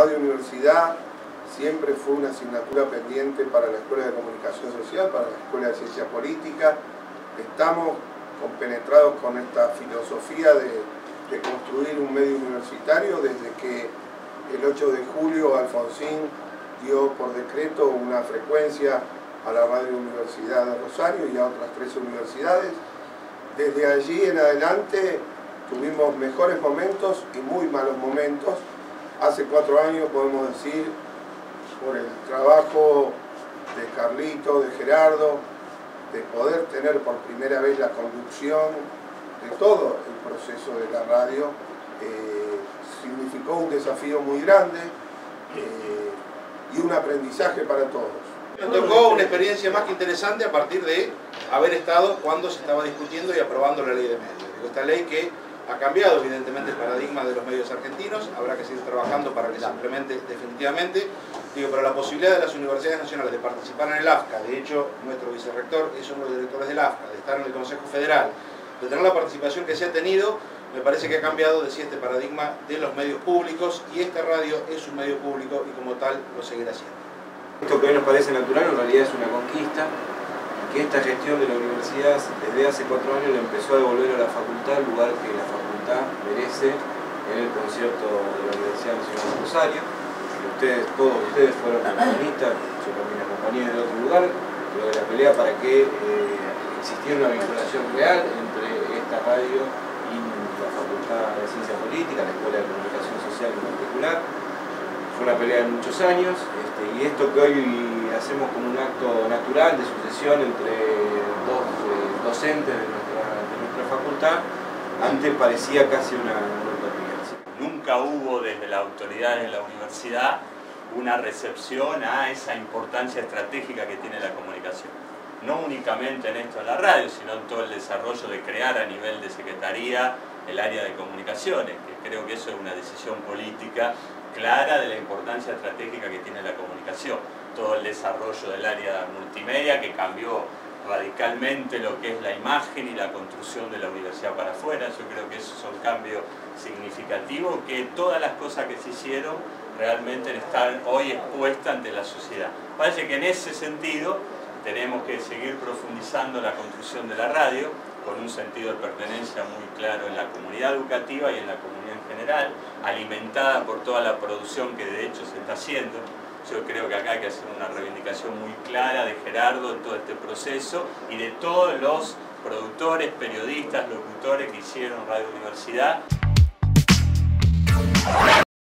Radio Universidad siempre fue una asignatura pendiente para la Escuela de Comunicación Social, para la Escuela de Ciencia Política. Estamos compenetrados con esta filosofía de construir un medio universitario desde que el 8 de julio Alfonsín dio por decreto una frecuencia a la Radio Universidad de Rosario y a otras 13 universidades. Desde allí en adelante tuvimos mejores momentos y muy malos momentos. Hace 4 años, podemos decir, por el trabajo de Carlito, de Gerardo, de poder tener por primera vez la conducción de todo el proceso de la radio, significó un desafío muy grande y un aprendizaje para todos. Me tocó una experiencia más que interesante a partir de haber estado cuando se estaba discutiendo y aprobando la ley de medios. Esta ley que ha cambiado evidentemente el paradigma de los medios argentinos, habrá que seguir trabajando para que se implemente definitivamente. Pero la posibilidad de las universidades nacionales de participar en el AFCA, de hecho nuestro vicerrector es uno de los directores del AFCA, de estar en el Consejo Federal, de tener la participación que se ha tenido, me parece que ha cambiado de este paradigma de los medios públicos, y esta radio es un medio público y como tal lo seguirá siendo. Esto que hoy nos parece natural en realidad es una conquista, que esta gestión de la universidad desde hace 4 años le empezó a devolver a la facultad el lugar que la facultad merece en el concierto de la Universidad Nacional de Rosario. Todos ustedes fueron protagonistas, yo también acompañé de otro lugar, pero de la pelea para que existiera una vinculación real entre esta radio y la Facultad de Ciencia Política, la Escuela de Comunicación Social en particular. Fue una pelea de muchos años, y esto que hoy hacemos como un acto natural de sucesión entre dos docentes de nuestra facultad, antes parecía casi una utopía. Nunca hubo desde la autoridad de la universidad una recepción a esa importancia estratégica que tiene la comunicación. No únicamente en esto de la radio, sino en todo el desarrollo de crear a nivel de secretaría el área de comunicaciones, que creo que eso es una decisión política clara de la importancia estratégica que tiene la comunicación. Todo el desarrollo del área multimedia que cambió radicalmente lo que es la imagen y la construcción de la universidad para afuera. Yo creo que esos son cambios significativos, que todas las cosas que se hicieron realmente están hoy expuestas ante la sociedad. Parece que en ese sentido tenemos que seguir profundizando la construcción de la radio con un sentido de pertenencia muy claro en la comunidad educativa y en la comunidad en general, alimentada por toda la producción que de hecho se está haciendo. Yo creo que acá hay que hacer una reivindicación muy clara de Gerardo en todo este proceso y de todos los productores, periodistas, locutores que hicieron Radio Universidad.